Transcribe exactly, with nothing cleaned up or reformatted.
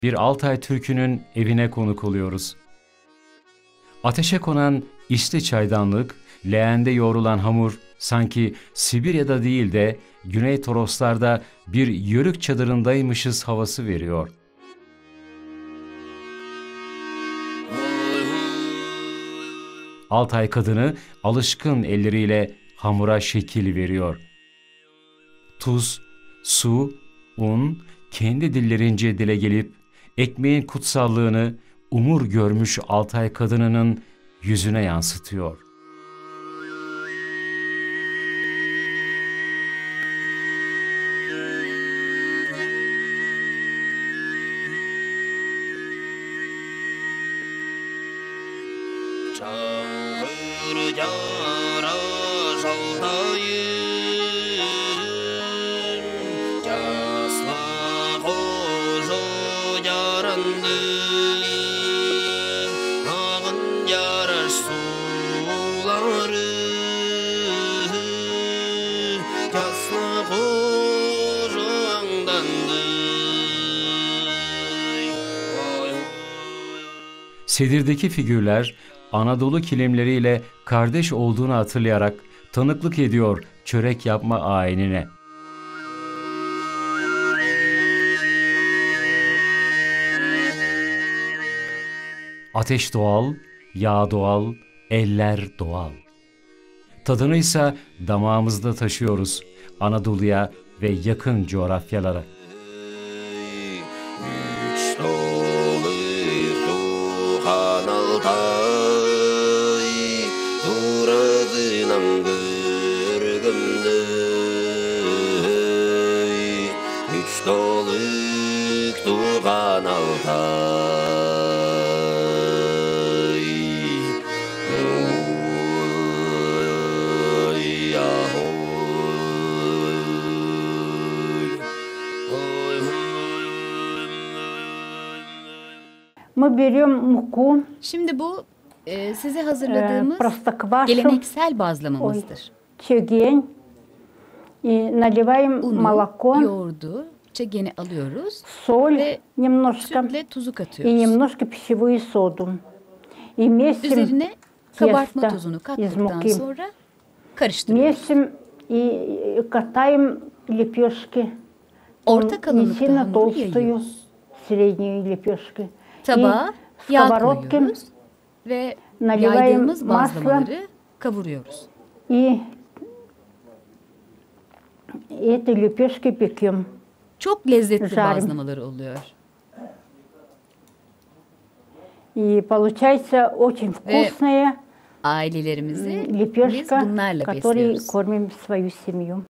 bir Altay Türk'ünün evine konuk oluyoruz. Ateşe konan içli çaydanlık, leğende yoğrulan hamur sanki Sibirya'da değil de Güney Toroslar'da bir yörük çadırındaymışız havası veriyor. Altay kadını alışkın elleriyle hamura şekil veriyor. Tuz, su, un kendi dillerince dile gelip ekmeğin kutsallığını umur görmüş Altay kadınının yüzüne yansıtıyor. Sedirdeki figürler Anadolu kilimleriyle kardeş olduğunu hatırlayarak tanıklık ediyor çörek yapma ayinine. Ateş doğal, yağ doğal, eller doğal. Tadını ise damağımızda taşıyoruz Anadolu'ya ve yakın coğrafyalara. Şimdi bu e, size hazırladığımız e, geleneksel bazlamamızdır. Çögen, e, наливаем Unu, молоко, yoğurdu, çegeni alıyoruz соль, ve немножко, sütle tuzu и katıyoruz. немножко пищевую соду. И месим Üzerine kabartma тесто tozunu из kattıktan муки. sonra karıştırıyoruz. Месим и катаем лепешки. Orta Не kalınlıkta сильно hamuru толстую, yayıyoruz. среднюю лепешки. Tabağa И yağ сковородки koyuyoruz ve наливаем yaydığımız масло bazlamaları kavuruyoruz. и эти лепешки пекем. Çok lezzetli Жарим. bazlamaları oluyor. И получается очень вкусная Ailelerimizi biz лепешка, bunlarla которой besliyoruz. кормим свою семью.